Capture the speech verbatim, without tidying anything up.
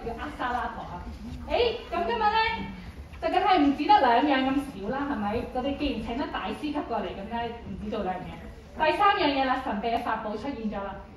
叫厄沙拉陀啊。誒，咁今日咧就梗係唔止得兩樣咁少啦，係咪？我哋既然請得大師級過嚟，咁梗係唔止做兩樣嘢。第三樣嘢啦，神秘嘅法寶出現咗啦。